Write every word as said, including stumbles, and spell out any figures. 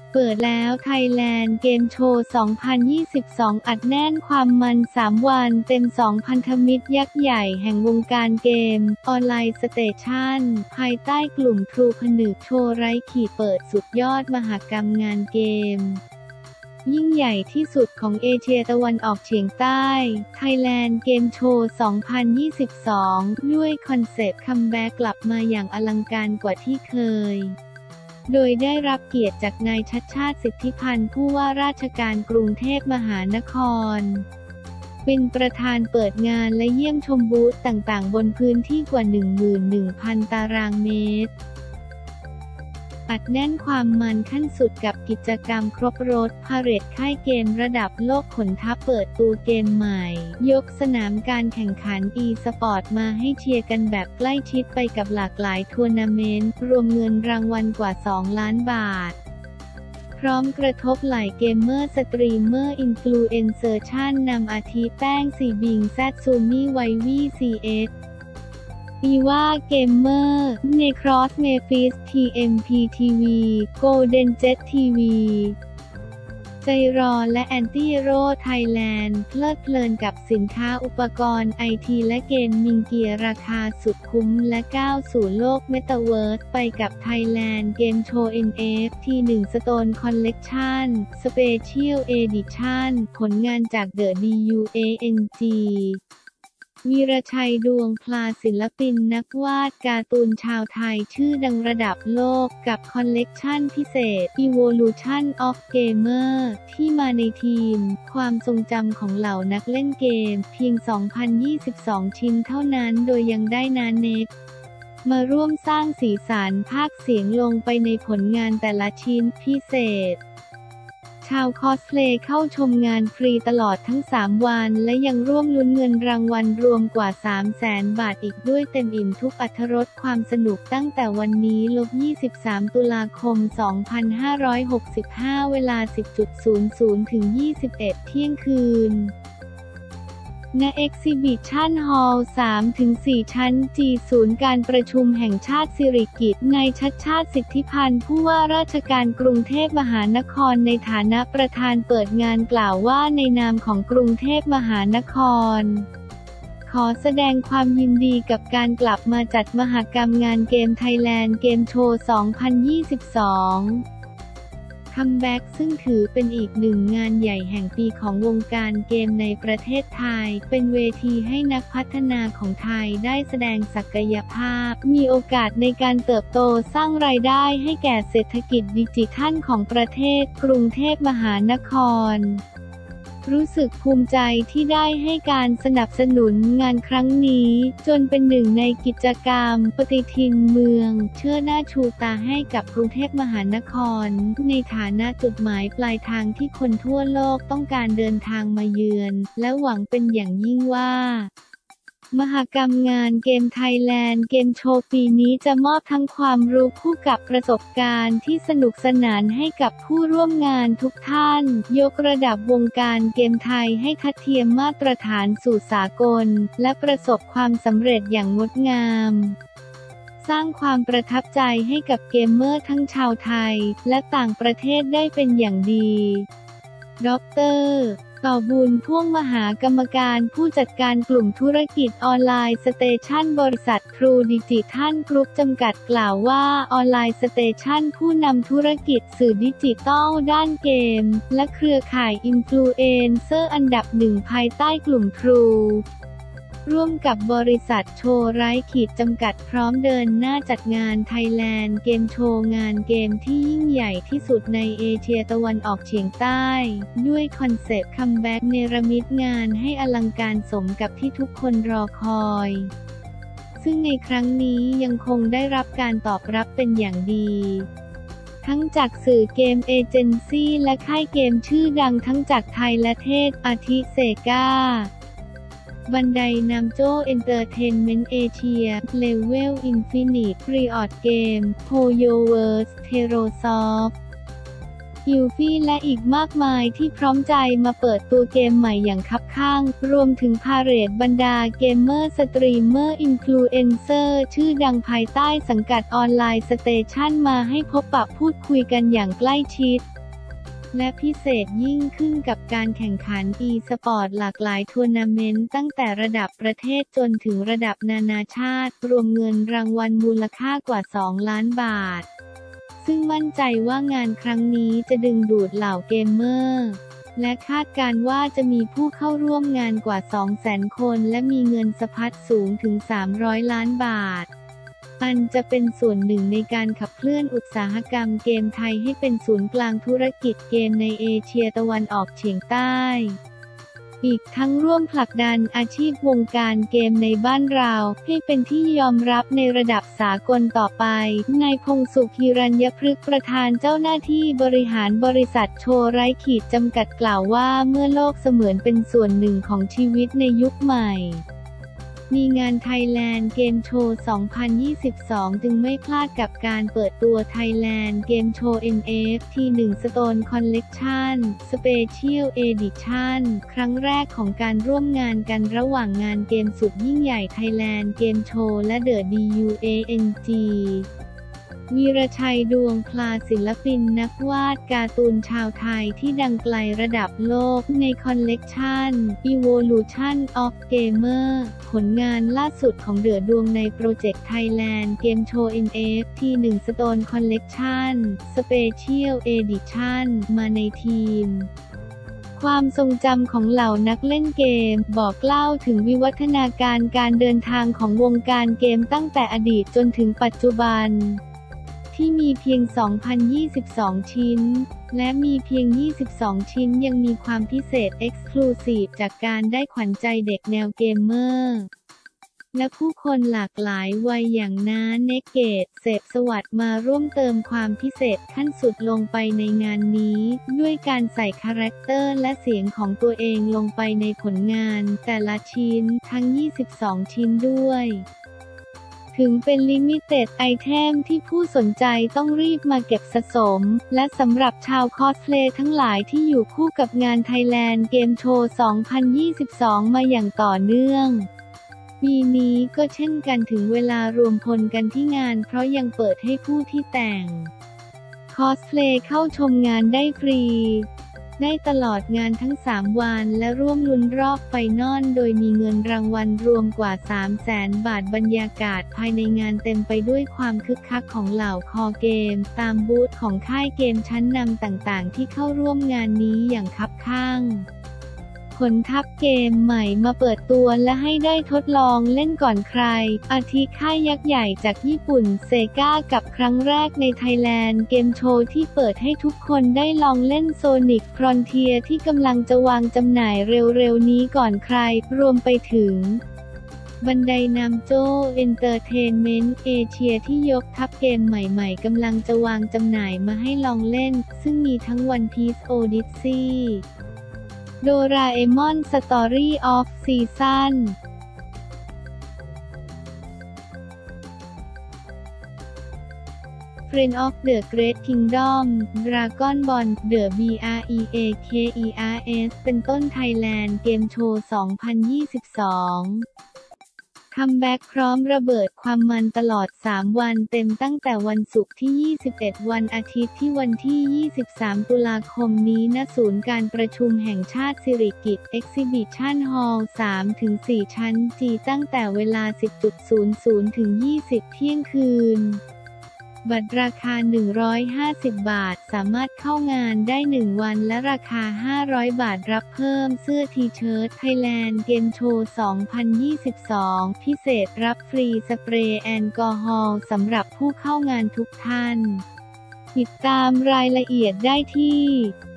เปิดแล้ว Thailand Game Show สองพันยี่สิบสอง อัดแน่นความมัน สาม วันเต็ม สอง พันธมิตรยักษ์ใหญ่แห่งวงการเกมออนไลน์สเตชันภายใต้กลุ่มทรูผนึกโชว์ไร้ขีดเปิดสุดยอดมหกรรมงานเกมยิ่งใหญ่ที่สุดของเอเชียตะวันออกเฉียงใต้ Thailand Game Show สองพันยี่สิบสอง ด้วยคอนเซปต์คัมแบ็กกลับมาอย่างอลังการกว่าที่เคยโดยได้รับเกียรติจากนายชัชชาติสิทธิพันธ์ผู้ว่าราชการกรุงเทพมหานครเป็นประธานเปิดงานและเยี่ยมชมบูธต่างๆบนพื้นที่กว่า หนึ่งหมื่นหนึ่งพัน ตารางเมตรอัดแน่นความมันขั้นสุดกับกิจกรรมครบรสพาเหรดค่ายเกมระดับโลกขนทัพเปิดตัวเกมใหม่ยกสนามการแข่งขัน อี สปอร์ต มาให้เชียร์กันแบบใกล้ชิดไปกับหลากหลายทัวร์นาเมนต์รวมเงินรางวัลกว่า สอง ล้านบาทพร้อมกระทบไหล่เกมเมอร์สตรีมเมอร์อินฟลูเอนเซอร์ชั้นนำอาทิแป้งซีบิงแซดซูมี่ไววี่ซีเอสอีวาเกมเมอร์เนครอสเมฟิสทีเอ็มพีทีวีโกลเด้นเจ็ตทีวีใจรอและแอนตี้โร่ไทยแลนด์เพลิดเพลินกับสินค้าอุปกรณ์ไอทีและเกมมิงเกียร์ราคาสุดคุ้มและก้าวสู่โลกเมตาเวิร์สไปกับ Thailand Game Show เอ็น เอฟ ที หนึ่ง Stone Collection Special Edition ผลงานจาก The ดี ยู เอ เอ็น จี วีรชัยดวงพลาศิลปินนักวาดการ์ตูนชาวไทยชื่อดังระดับโลกกับคอลเลกชันพิเศษ Evolution of Gamer ที่มาในทีมความทรงจำของเหล่านักเล่นเกมเพียง สองพันยี่สิบสอง ชิ้นเท่านั้นโดยยังได้นาเน็กมาร่วมสร้างสีสันพากย์เสียงลงไปในผลงานแต่ละชิ้นพิเศษชาวคอสเพลย์เข้าชมงานฟรีตลอดทั้งสามวันและยังร่วมลุ้นเงินรางวัลรวมกว่า สามแสน บาทอีกด้วยเต็มอิ่มทุกอรรถรสความสนุกตั้งแต่วันนี้ ยี่สิบสาม ตุลาคม สองพันห้าร้อยหกสิบห้า เวลา สิบ ศูนย์ ศูนย์ ถึง ยี่สิบเอ็ด เที่ยงคืนณ Exhibition Hall สามถึงสี่ ชั้น จี ศูนย์การประชุมแห่งชาติสิริกิติ์นายชัชชาติสิทธิพันธ์ผู้ว่าราชการกรุงเทพมหานครในฐานะประธานเปิดงานกล่าวว่าในนามของกรุงเทพมหานครขอแสดงความยินดีกับการกลับมาจัดมหกรรมงานเกม Thailand Game Show สองพันยี่สิบสองคัมแบ็กซึ่งถือเป็นอีกหนึ่งงานใหญ่แห่งปีของวงการเกมในประเทศไทยเป็นเวทีให้นักพัฒนาของไทยได้แสดงศักยภาพมีโอกาสในการเติบโตสร้างรายได้ให้แก่เศรษฐกิจดิจิทัลของประเทศกรุงเทพมหานครรู้สึกภูมิใจที่ได้ให้การสนับสนุนงานครั้งนี้จนเป็นหนึ่งในกิจกรรมปฏิทินเมืองเชิดหน้าชูตาให้กับกรุงเทพมหานครในฐานะจุดหมายปลายทางที่คนทั่วโลกต้องการเดินทางมาเยือนและหวังเป็นอย่างยิ่งว่ามหกรรมงานเกม Thailand Game Show ปีนี้จะมอบทั้งความรู้คู่กับประสบการณ์ที่สนุกสนานให้กับผู้ร่วมงานทุกท่านยกระดับวงการเกมไทยให้ทัดเทียมมาตรฐานสู่สากลและประสบความสำเร็จอย่างงดงามสร้างความประทับใจให้กับเกมเมอร์ทั้งชาวไทยและต่างประเทศได้เป็นอย่างดีดร.ต่อบุญพ่วงมหากรรมการผู้จัดการกลุ่มธุรกิจออนไลน์สเตชันบริษัททรูดิจิทัลกรุ๊ปจำกัดกล่าวว่าออนไลน์สเตชันผู้นำธุรกิจสื่อดิจิทัลด้านเกมและเครือข่ายอินฟลูเอนเซอร์อันดับหนึ่งภายใต้กลุ่มทรูร่วมกับบริษัทโชว์ไร้ขีดจำกัดพร้อมเดินหน้าจัดงาน Thailand Game Show งานเกมที่ยิ่งใหญ่ที่สุดในเอเชียตะวันออกเฉียงใต้ด้วยคอนเซปต์คัมแบ็กเนรมิตงานให้อลังการสมกับที่ทุกคนรอคอยซึ่งในครั้งนี้ยังคงได้รับการตอบรับเป็นอย่างดีทั้งจากสื่อเกมเอเจนซี่และค่ายเกมชื่อดังทั้งจากไทยและเทศอาทิเซกาบันไดนัมโจ้เอนเตอร์เทนเมนต์เอเชียเลเวลอินฟินิตรีออดเกมโฮโยเวิร์สเทโรซอฟฮิลฟี่และอีกมากมายที่พร้อมใจมาเปิดตัวเกมใหม่อย่างคับข้างรวมถึงพาเหรดบรรดาเกมเมอร์สตรีมเมอร์อินฟลูเอนเซอร์ชื่อดังภายใต้สังกัดออนไลน์สเตชันมาให้พบปะพูดคุยกันอย่างใกล้ชิดและพิเศษยิ่งขึ้นกับการแข่งขัน e-sport หลากหลายทัวร์นาเมนต์ตั้งแต่ระดับประเทศจนถึงระดับนานาชาติรวมเงินรางวัลมูลค่ากว่าสองล้านบาทซึ่งมั่นใจว่างานครั้งนี้จะดึงดูดเหล่าเกมเมอร์และคาดการณ์ว่าจะมีผู้เข้าร่วมงานกว่า สองแสน คนและมีเงินสะพัดสูงถึง สามร้อย ล้านบาทอันจะเป็นส่วนหนึ่งในการขับเคลื่อนอุตสาหกรรมเกมไทยให้เป็นศูนย์กลางธุรกิจเกมในเอเชียตะวันออกเฉียงใต้อีกทั้งร่วมผลักดันอาชีพวงการเกมในบ้านเราให้เป็นที่ยอมรับในระดับสากลต่อไปนายพงษ์สุข หิรัญญพฤกษ์ประธานเจ้าหน้าที่บริหารบริษัทโชว์ไร้ขีดจำกัดกล่าวว่าเมื่อโลกเสมือนเป็นส่วนหนึ่งของชีวิตในยุคใหม่มีงาน Thailand Game Show สองพันยี่สิบสอง จึงไม่พลาดกับการเปิดตัว Thailand Game Show เอ็น เอฟ ที หนึ่ง Stone Collection Special Edition ครั้งแรกของการร่วมงานกันระหว่างงานเกมสุดยิ่งใหญ่ Thailand Game Show และ The ดับเบิลยู เอ เอ็น จี วีรชัย ดวงพลาศิลปินนักวาดการ์ตูนชาวไทยที่ดังไกลระดับโลกในคอลเลกชัน Evolution of Gamer ผลงานล่าสุดของเดือดวงในโปรเจกต์ Thailand Game Show เอ็น เอฟ ที หนึ่ง Stone Collection Special Edition มาในทีมความทรงจำของเหล่านักเล่นเกมบอกเล่าถึงวิวัฒนาการการเดินทางของวงการเกมตั้งแต่อดีตจนถึงปัจจุบันที่มีเพียง สองพันยี่สิบสอง ชิ้นและมีเพียง ยี่สิบสอง ชิ้นยังมีความพิเศษ Exclusive จากการได้ขวัญใจเด็กแนวเกมเมอร์และผู้คนหลากหลายวัยอย่างน้าเนกเกตเสพสวัสดิ์มาร่วมเติมความพิเศษขั้นสุดลงไปในงานนี้ด้วยการใส่คาแรคเตอร์และเสียงของตัวเองลงไปในผลงานแต่ละชิ้นทั้ง ยี่สิบสอง ชิ้นด้วยถึงเป็นลิมิเต็ดไอเทมที่ผู้สนใจต้องรีบมาเก็บสะสมและสำหรับชาวคอสเพลย์ทั้งหลายที่อยู่คู่กับงาน Thailand Game Show สองพันยี่สิบสอง มาอย่างต่อเนื่องปีนี้ก็เช่นกันถึงเวลารวมพลกันที่งานเพราะยังเปิดให้ผู้ที่แต่งคอสเพลย์เข้าชมงานได้ฟรีได้ตลอดงานทั้งสามวันและร่วมลุ้นรอบไฟนอลโดยมีเงินรางวัลรวมกว่า สามแสน บาทบรรยากาศภายในงานเต็มไปด้วยความคึกคักของเหล่าคอเกมตามบูธของค่ายเกมชั้นนำต่างๆที่เข้าร่วมงานนี้อย่างคับข้างขนทัพเกมใหม่มาเปิดตัวและให้ได้ทดลองเล่นก่อนใครอาทิค่ายยักษ์ใหญ่จากญี่ปุ่นเซกากับครั้งแรกใน Thailand Game Show ที่เปิดให้ทุกคนได้ลองเล่น Sonic Frontier ที่กำลังจะวางจำหน่ายเร็วๆนี้ก่อนใครรวมไปถึงบันไดนำโจ้เอนเตอร์เทนเมนต์เอเชียที่ยกทัพเกมใหม่ๆกำลังจะวางจำหน่ายมาให้ลองเล่นซึ่งมีทั้ง One Piece Odysseyโดราเอมอนสตอรี่ออฟซีซั่นเฟรนด์ ออฟ เดอะ เกรท คิงดอม ดราก้อนบอล เดอะ บี อาร์ อี เอ เค อี อาร์ เอส เป็นต้น Thailand Game Show สองพันยี่สิบสองคัมแบ็กพร้อมระเบิดความมันตลอดสามวันเต็มตั้งแต่วันศุกร์ที่ยี่สิบเอ็ดวันอาทิตย์ที่วันที่ยี่สิบสามตุลาคมนี้ณศูนย์การประชุมแห่งชาติสิริกิติ์ Exhibition Hall สามถึงสี่ ชั้นจีตั้งแต่เวลา สิบนาฬิกา ถึง ยี่สิบ เที่ยงคืนบัตรราคาหนึ่งร้อยห้าสิบบาทสามารถเข้างานได้หนึ่งวันและราคาห้าร้อยบาทรับเพิ่มเสื้อทีเชิ้ต Thailand Game Show สองพันยี่สิบสอง พิเศษรับฟรีสเปรย์แอลกอฮอล์สำหรับผู้เข้างานทุกท่านติดตามรายละเอียดได้ที่